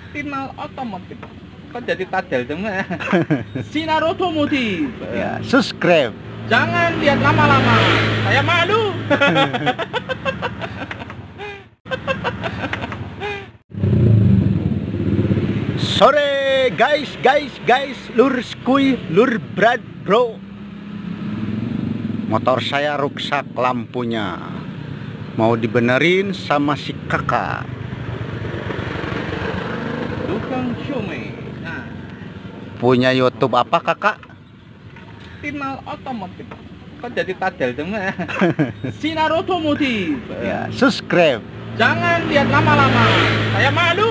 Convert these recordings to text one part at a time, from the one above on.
Final otomotif. Kok jadi tadel semua? Sinar otomotif. Ya, subscribe. Jangan lihat lama-lama. Saya malu. Sore guys, lur skui, lur brad bro. Motor saya rusak lampunya. Mau dibenerin sama si kakak. Tukang Shume. Nah, Punya YouTube apa kakak? Final otomotif. Kok jadi tadel semua? Sinar otomotif. Ya, subscribe. Jangan lihat lama-lama. Saya malu.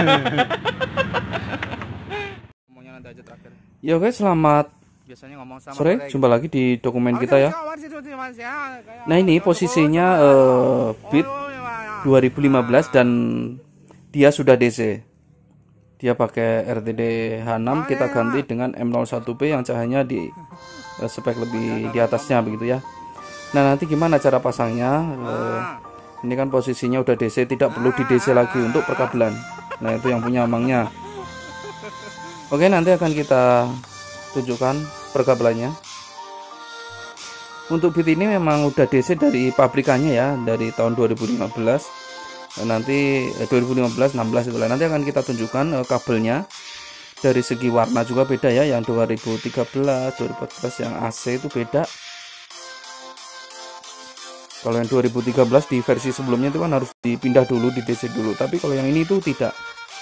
Yo guys, selamat Biasanya ngomong sama sore. Jumpa lagi di dokumen kita ya. Nah ini posisinya Beat 2015 dan dia sudah DC. Dia pakai RTD H6, kita ganti dengan M01P yang cahayanya di spek lebih di atasnya begitu ya. Nah nanti gimana cara pasangnya? Ini kan posisinya udah DC, tidak perlu di DC lagi untuk perkabelan. Nah itu yang punya amangnya. Oke, nanti akan kita tunjukkan perkabelannya. Untuk Beat ini memang udah DC dari pabrikannya ya, dari tahun 2015. Nanti 2015, 16 itulah. Nanti akan kita tunjukkan kabelnya. Dari segi warna juga beda ya, yang 2013, 2014 yang AC itu beda. Kalau yang 2013 di versi sebelumnya itu kan harus dipindah dulu, di DC dulu. Tapi kalau yang ini itu tidak.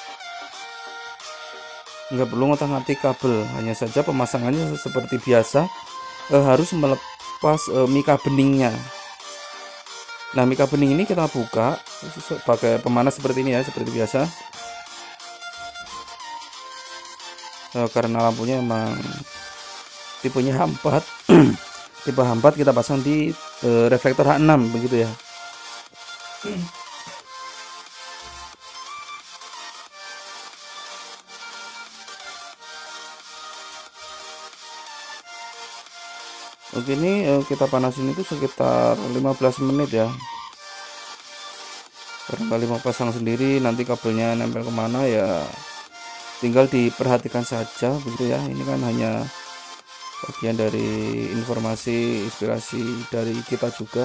Nggak perlu ngotak-ngatik kabel, hanya saja pemasangannya seperti biasa. Harus melepas mika beningnya. Nah, mika bening ini kita buka pakai pemanas seperti ini ya, seperti biasa. Karena lampunya emang tipenya H4. Tipe H4 kita pasang di reflektor H6 begitu ya. Oke, ini kita panasin itu sekitar 15 menit ya. Barangkali mau pasang sendiri, nanti kabelnya nempel kemana ya tinggal diperhatikan saja begitu ya. Ini kan hanya bagian dari informasi, inspirasi dari kita juga.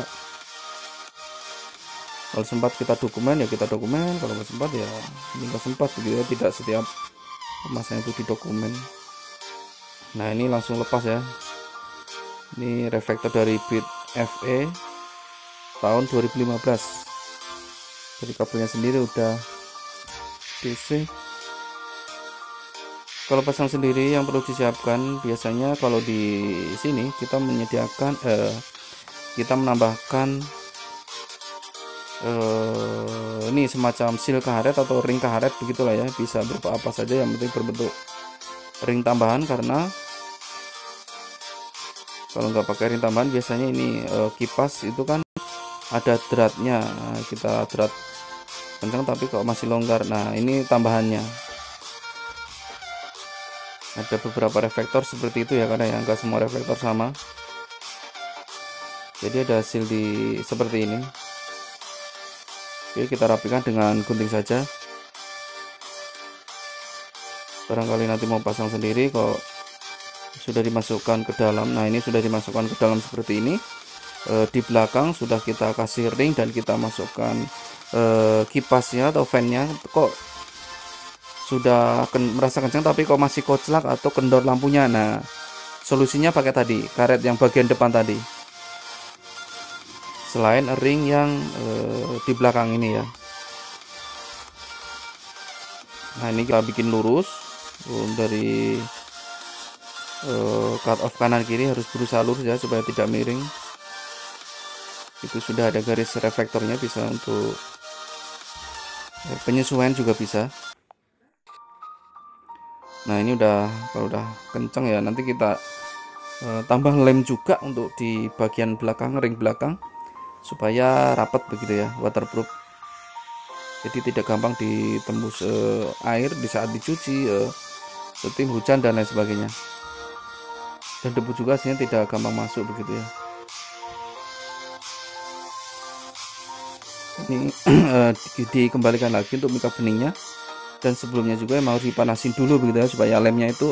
Kalau sempat kita dokumen ya kita dokumen, kalau nggak sempat ya nggak sempat begitu ya. Tidak setiap pemasangan itu di dokumen. Nah ini langsung lepas ya. Ini reflektor dari Beat FE tahun 2015. Jadi kabelnya sendiri udah DC. Kalau pasang sendiri yang perlu disiapkan biasanya kalau di sini kita menyediakan kita menambahkan ini semacam seal karet atau ring karet begitulah ya, bisa berupa apa saja yang penting berbentuk ring tambahan, karena kalau nggak pakai ring tambahan biasanya ini kipas itu kan ada dratnya. Nah, kita drat kencang tapi kok masih longgar. Nah ini tambahannya. Ada beberapa reflektor seperti itu ya, karena ya nggak semua reflektor sama. Jadi ada seal di seperti ini. Oke, kita rapikan dengan gunting saja. Barangkali nanti mau pasang sendiri kok sudah dimasukkan ke dalam. Nah ini sudah dimasukkan ke dalam seperti ini. Di belakang sudah kita kasih ring dan kita masukkan kipasnya atau fan-nya. Kok sudah merasa kencang tapi kok masih koclak atau kendor lampunya. Nah solusinya pakai tadi karet yang bagian depan tadi, selain ring yang di belakang ini ya. Nah ini kita bikin lurus dari cut off kanan kiri, harus berusaha lurus ya supaya tidak miring. Itu sudah ada garis reflektornya, bisa untuk penyesuaian juga bisa. Nah ini udah, kalau udah kencang ya nanti kita tambah lem juga untuk di bagian belakang, ring belakang, supaya rapat begitu ya, waterproof. Jadi tidak gampang ditembus air di saat dicuci, steam, hujan dan lain sebagainya. Dan debu juga aslinya tidak gampang masuk begitu ya. Ini dikembalikan lagi untuk mika beningnya. Dan sebelumnya juga emang harus dipanasin dulu begitu ya, supaya lemnya itu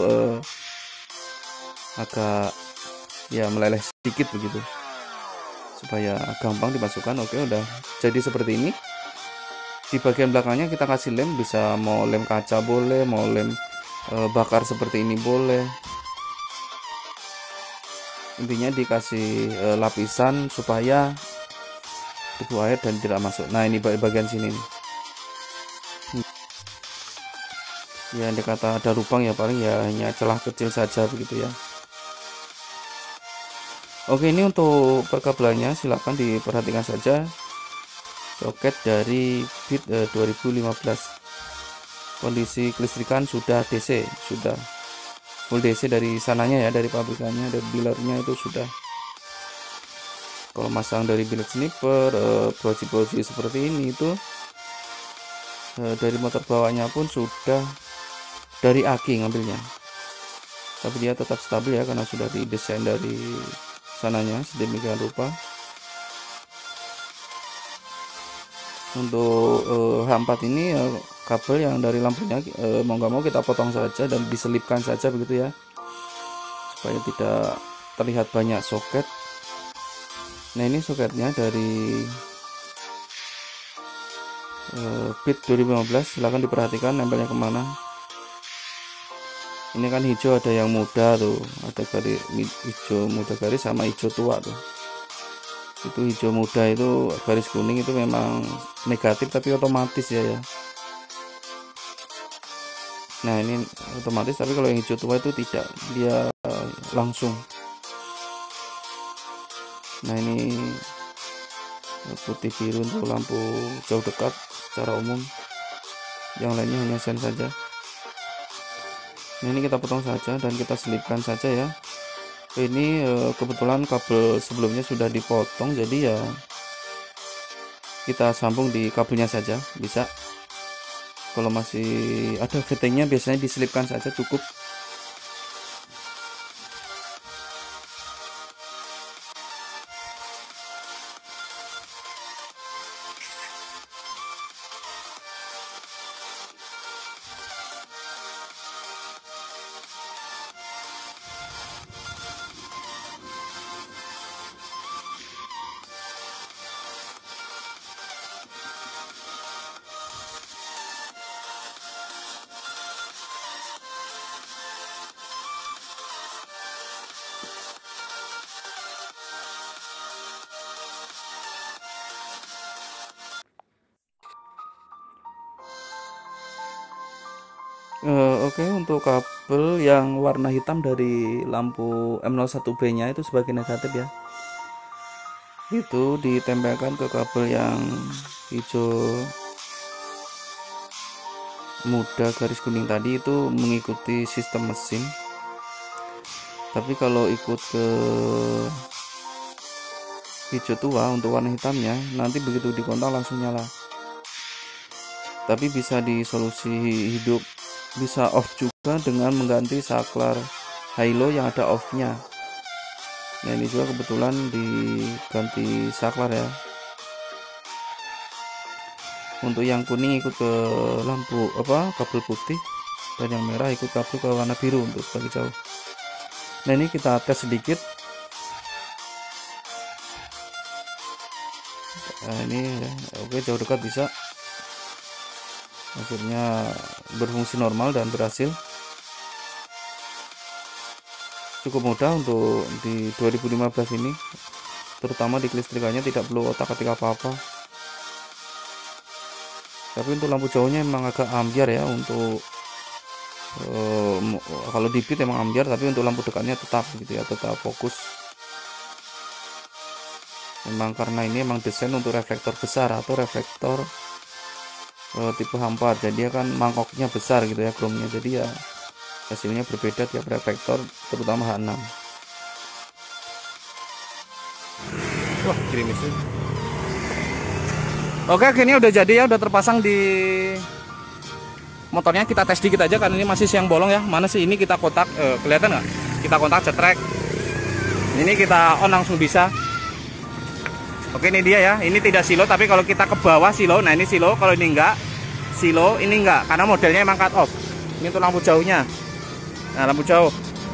agak ya meleleh sedikit begitu, supaya gampang dimasukkan. Oke, udah jadi seperti ini. Di bagian belakangnya kita kasih lem, bisa mau lem kaca boleh, mau lem bakar seperti ini boleh. Intinya dikasih lapisan supaya debu air dan tidak masuk. Nah, ini bagian sini nih. Ya, andai kata ada lubang ya paling ya hanya celah kecil saja begitu ya. Oke, ini untuk perkabelannya silahkan diperhatikan saja. Soket dari BIT 2015. Kondisi kelistrikan sudah DC, sudah full DC dari sananya ya, dari pabrikannya, dari dealernya itu sudah. Kalau masang dari billet sniper, proji-proji seperti ini itu dari motor bawahnya pun sudah dari aki ngambilnya, tapi dia tetap stabil ya karena sudah didesain dari sananya sedemikian rupa. Untuk H4 ini kabel yang dari lampunya mau nggak mau kita potong saja dan diselipkan saja begitu ya, supaya tidak terlihat banyak soket. Nah, ini soketnya dari BIT 2015, silahkan diperhatikan nempelnya kemana. Ini kan hijau, ada yang muda tuh, ada garis hijau muda garis sama hijau tua tuh. Itu hijau muda itu garis kuning itu memang negatif tapi otomatis ya. Nah, ini otomatis, tapi kalau yang hijau tua itu tidak, dia langsung. Nah, ini putih biru untuk lampu jauh dekat secara umum, yang lainnya hanya sen saja. Nah, ini kita potong saja dan kita selipkan saja ya. Ini kebetulan kabel sebelumnya sudah dipotong, jadi ya kita sambung di kabelnya saja bisa. Kalau masih ada fittingnya biasanya diselipkan saja cukup. Oke, untuk kabel yang warna hitam dari lampu M01B nya itu sebagai negatif ya, itu ditempelkan ke kabel yang hijau muda garis kuning tadi, itu mengikuti sistem mesin. Tapi kalau ikut ke hijau tua untuk warna hitamnya, nanti begitu dikontak langsung nyala. Tapi bisa disolusi hidup, bisa off juga dengan mengganti saklar halo yang ada off-nya. Nah, ini juga kebetulan diganti saklar ya. Untuk yang kuning ikut ke lampu kabel putih, dan yang merah ikut kabel ke warna biru untuk sebagai jauh. Nah, ini kita tes sedikit. Nah, ini ya, oke, jauh dekat bisa. Akhirnya berfungsi normal dan berhasil. Cukup mudah untuk di 2015 ini, terutama di kelistrikannya tidak perlu otak-atik apa-apa. Tapi untuk lampu jauhnya emang agak ambiar ya, untuk kalau di BIT emang ambiar, tapi untuk lampu dekatnya tetap gitu ya, tetap fokus. Memang karena ini emang desain untuk reflektor besar atau reflektor tipe H4, jadi kan mangkoknya besar gitu ya, chrome-nya, jadi ya hasilnya berbeda tiap reflektor, terutama H6. Wah, gerimisnya. Oke, ini udah jadi ya, udah terpasang di motornya. Kita tes dikit aja karena ini masih siang bolong ya. Mana sih ini, kita kotak, kelihatan nggak? Kita kontak cetrek. Ini kita on langsung bisa. Oke, ini dia ya. Ini tidak silo, tapi kalau kita ke bawah silo. Nah, ini silo, kalau ini enggak. silo, ini enggak, karena modelnya emang cut off. Ini untuk lampu jauhnya. Nah, lampu jauh.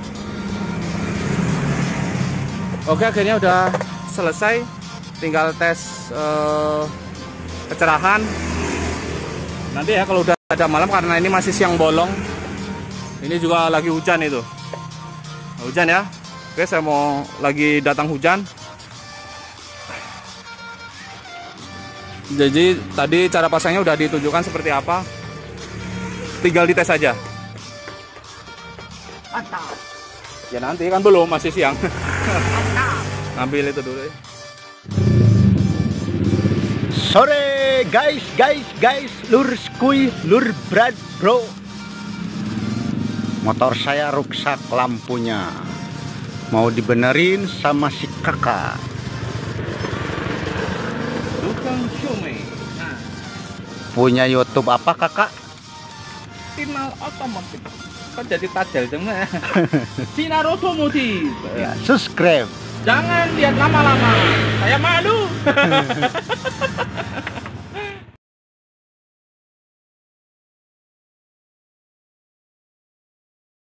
Oke, akhirnya udah selesai. Tinggal tes kecerahan. Nanti ya kalau udah ada malam, karena ini masih siang bolong. Ini juga lagi hujan itu. Hujan ya. Oke, saya mau lagi datang hujan. Jadi tadi cara pasangnya udah ditunjukkan seperti apa. Tinggal dites aja. Mantap. Ya nanti kan belum, masih siang. Mantap. Ambil itu dulu ya. Sore guys, lur skuy, lur brad bro. Motor saya rusak lampunya. Mau dibenerin sama si kakak. Tukang Shume. Nah, Punya YouTube apa kakak? Tinal Otomotif. Kan jadi tajel semua. Sinar Otomotif. Ya, subscribe. Jangan lihat lama-lama. Saya malu.